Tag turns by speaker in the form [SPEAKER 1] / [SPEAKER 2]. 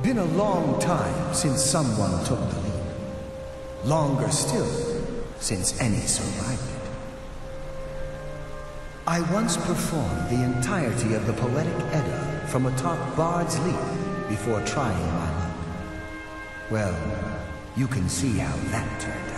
[SPEAKER 1] Been a long time since someone took the lead. Longer still, since any survived it. I once performed the entirety of the Poetic Edda from atop Bard's Leap before trying my luck. Well, you can see how that turned out.